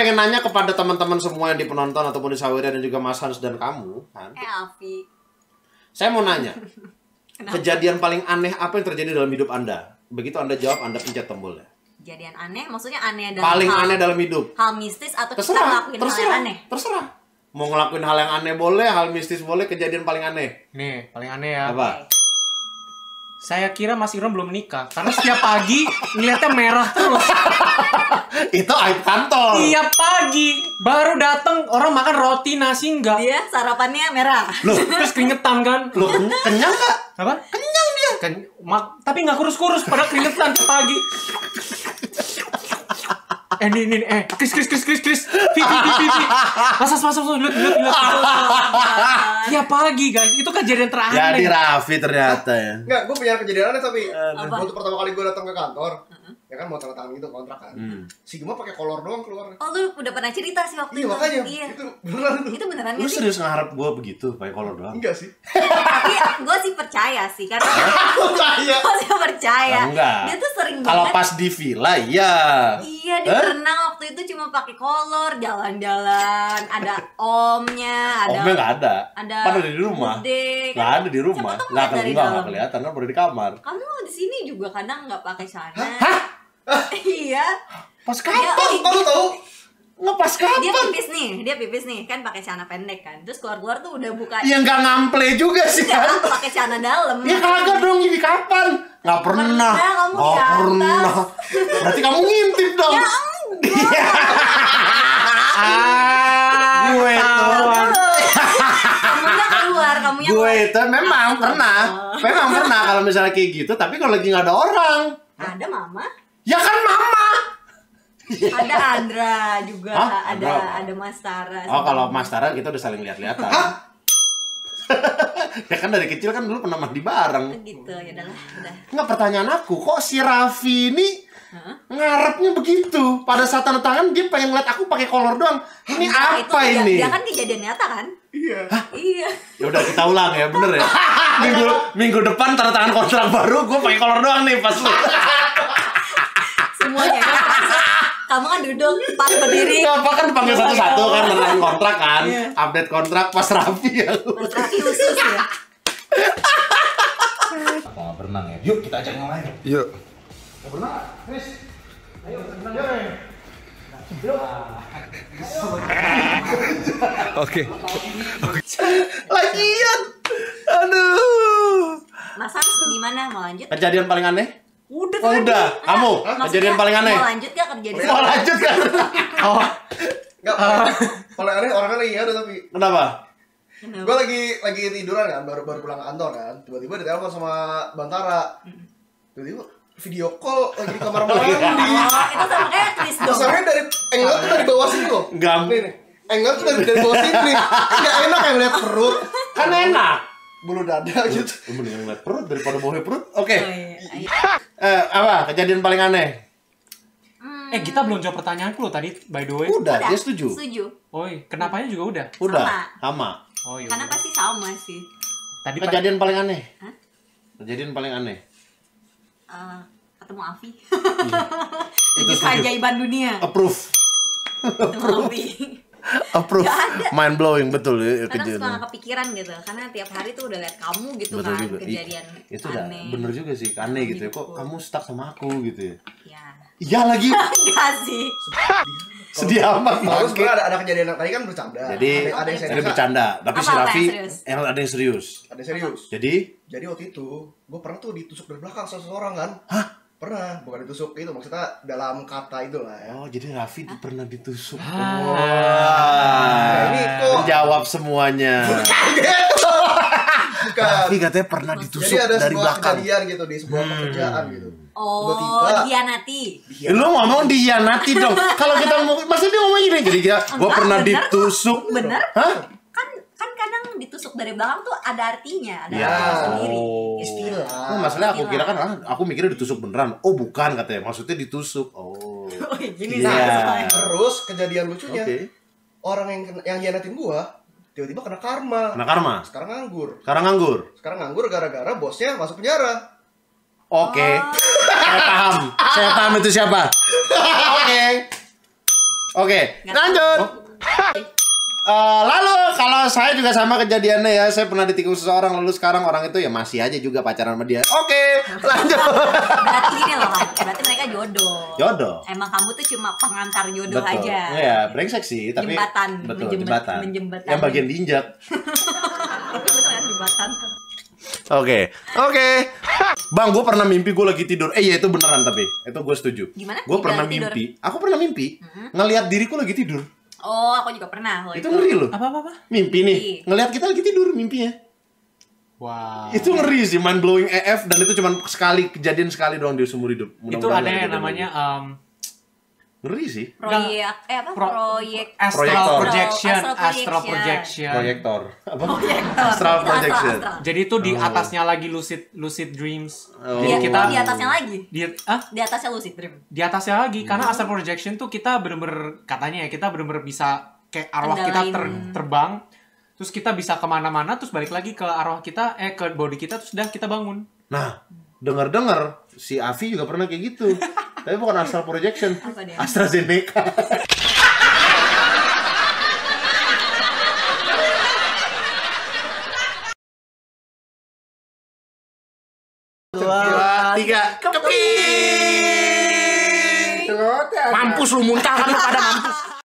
pengen nanya kepada teman-teman semua yang di penonton ataupun di Saweria dan juga Mas Hans dan kamu kan. Alfi. Saya mau nanya. Kejadian paling aneh apa yang terjadi dalam hidup Anda? Begitu Anda jawab, Anda pencet tombolnya. Kejadian aneh, maksudnya aneh dalam Paling aneh dalam hidup. Hal mistis atau kita Terserah, ngelakuin hal yang aneh? terserah. Mau ngelakuin hal yang aneh boleh, hal mistis boleh, kejadian paling aneh. Nih, paling aneh ya. Apa? Saya kira Mas Iron belum menikah karena setiap pagi ngeliatnya merah terus. Itu aib kantor. Tiap pagi baru datang orang makan roti nasi enggak. Dia sarapannya merah. Loh, Terus keringetan kan? Loh, kenyang nggak? Apa? Kenyang dia. Tapi nggak kurus-kurus pada keringetan tiap pagi. Kris. Vivi. Masas, lihat. Tiap pagi guys, itu kejadian terakhir. Jadi Raffi ternyata ya. Enggak, gue punya kejadian aneh tapi Apa? waktu pertama kali gue datang ke kantor, ya kan mau tanda tangan gitu kontrak kan. Si Gema pakai kolor doang keluarnya. Oh, lu udah pernah cerita sih waktu Iya itu. makanya, Iya. itu beneran tuh. Itu beneran Lu nggak sih? serius ngarep gue begitu, pakai kolor doang? Enggak sih. Tapi gue sih percaya sih karena Percaya. gue sih percaya. Enggak. Dia tuh sering Kalau banget. pas di villa, iya. Iya, dia berenang waktu itu cuma pakai kolor, jalan-jalan, ada omnya, ada Omnya nggak ada. ada Pada di rumah. bude, Nggak kan? ada di rumah. Siapa tahu Nggak ngeliat dari nggak dalam. kelihatan kan baru di kamar. Kamu di sini juga kadang nggak pakai celana. Hah? Iya. Pas Dia, kapan? Oh, lu tahu? Nggak pas dia kapan? pipis nih, kan pakai celana pendek kan. Terus keluar tuh udah buka. Ya nggak ngample juga sih kan. Jangan pakai celana dalam. Ya kagak dong, ini kapan? Nggak pernah. Kamu Nggak di atas. pernah. Berarti kamu ngintip dong. Ya Gue itu. Kamunya keluar, kamunya Gue keluar. itu memang pernah. Memang pernah kalau misalnya kayak gitu. Tapi kalau lagi nggak ada orang. Ada mama, Ya kan mama. ada Andra juga, Hah? ada Mas Tara. Oh, kalau Mas Tara kita udah saling lihat-lihatan. Ya kan dari kecil kan dulu pernah mandi bareng. Gitu, ya udah. Nggak, pertanyaan aku, kok si Raffi ini ngarepnya begitu? Pada saat tanda tangan dia pengen ngeliat aku pakai kolor doang. Ini Nah, apa itu ini? Dia kan kejadian nyata kan? Iya. Iya. Ya udah kita ulang ya, bener ya. Minggu depan tanda tangan kontrak baru, gue pakai kolor doang nih pas lu. Semuanya ya. Kamu kan duduk pas berdiri. Nggak apa kan panggil satu-satu kan, tanda tangan kontrak kan, Iya. update kontrak pas Raffi ya. Berarti khusus ya. Kita berenang ya. Yuk kita ajak yang lain. Yuk. Mau berenang? Chris. Ayo berenang ya. Oke. Lagian. Aduh. Mas Hans gimana? Mau lanjut? Kejadian paling aneh? Udah Oh, tadi. udah. Enggak, Kamu? maksudnya Kejadian paling aneh? Mau lanjut gak kejadian? Mau lanjut kan? Oh, Enggak. Paling aneh orang kan lagi ada tapi Kenapa? gue lagi tiduran kan, baru pulang kantor kan. Tiba-tiba ditelepon sama Bantara. Tiba-tiba video call lagi di kamar mandi. Oh, itu sama kayak Chris dong. Masalahnya dari angle tuh dari bawah sini loh. Gampang. Nih. Angle tuh dari bawah sini. Enggak enak yang lihat perut, Kan enak. bulu dada gitu. Mending ngeliat perut daripada bawah perut. Oke. Oh, iya. Apa? Kejadian paling aneh? kita belum jawab pertanyaanku loh tadi, by the way. Udah, dia setuju. Setuju. Oi, kenapanya juga udah. Udah, sama. Oh iya. Karena pasti sama sih. Tadi Kejadian paling aneh? Hah? Kejadian paling aneh? Ketemu Afi. Itu Tujuh setuju. keajaiban dunia. Approve. Ketemu Api. Approve. Nggak ada. Mind blowing betul ya Kadang suka kejadian. gak kepikiran gitu. Karena tiap hari tuh udah liat kamu gitu Betul kan. juga. Kejadian Itu udah aneh. bener juga sih, aneh gitu ya. Kok Gitu. kamu stuck sama aku gitu ya? Ya. Iya lagi. Enggak sih. Sedih amat Kalau bangke. sebenarnya ada kejadian yang tadi kan bercanda. Jadi ada yang ada serius. bercanda, tapi si Apa yang Raffi serius? ada yang serius. Ada yang serius. Jadi Waktu itu gue pernah tuh ditusuk dari belakang sama seseorang kan. Hah? Pernah, bukan ditusuk itu maksudnya dalam kata itu lah ya. oh, jadi Raffi pernah ditusuk. Nah, ini kok Menjawab semuanya. bukan. Raffi katanya pernah ditusuk Jadi ada dari sebuah belakang. kejadian gitu di sebuah pekerjaan gitu. Oh, Tiba-tiba dihianati. Lu ngomong dihianati dong. Kalau kita mau, maksudnya dia ngomong gini. Jadi gua Enggak, pernah bener kok. ditusuk. Bener? Hah? Kan kadang ditusuk dari belakang tuh ada artinya, ada Ya. artinya sendiri. Oh. Istilah. Oh, masalahnya aku kira kan, aku mikirnya ditusuk beneran. Oh, bukan katanya. Maksudnya ditusuk. Oh. Oh, gini Iya. sih. Terus kejadian lucunya, Oke. orang yang hianatin gua tiba-tiba kena karma. Nah, karma. Sekarang nganggur. Sekarang nganggur. Sekarang nganggur gara-gara bosnya masuk penjara. Oke. Saya paham. Saya paham itu siapa. Oke. Oke, Nggak lanjut. Lalu kalau saya juga sama kejadiannya ya, saya pernah ditikung seseorang lalu sekarang orang itu ya masih aja juga pacaran sama dia. Oke, lanjut. Berarti gini loh kan, berarti mereka jodoh. Jodoh. Emang kamu tuh cuma pengantar jodoh Betul. aja. Iya, brengsek sih, tapi Jembatan, betul, menjembat- jembatan. menjembatani. Yang bagian diinjak. Betul kan jembatan. Oke. Bang, gue pernah mimpi gue lagi tidur. Iya itu beneran tapi itu gue setuju. Gimana? Gue pernah Tidur? mimpi. Aku pernah mimpi ngelihat diriku lagi tidur. Oh, aku juga pernah loh Itu ngeri loh. Apa? Mimpi nih, Mimpi. ngelihat kita lagi tidur mimpinya. Wow. Itu ngeri sih, mind blowing EF dan itu cuma kejadian sekali doang di seumur hidup. Itu Mudah-mudahan ada nggak yang kejadian namanya lagi. Ngeri sih. Proyek proyek astral Proyektor. projection, Astral astral projection. projection. Proyektor. Apa? Proyektor. Astral Itu projection. astral. Jadi itu di atasnya lagi lucid dreams. Oh. Jadi Iya, kita di atasnya lagi. di Di atasnya lucid dream. di atasnya lagi karena astral projection tuh kita bener-bener katanya ya kita bener-bener bisa kayak arwah kita Kendalain. terbang terus kita bisa kemana-mana terus balik lagi ke arwah kita ke body kita terus udah kita bangun. Nah, dengar-dengar si Avi juga pernah kayak gitu. Tapi bukan astral projection. Apa dia? AstraZeneca. Dua, tiga, keping. Mampus lu muntah kan lu pada mampus.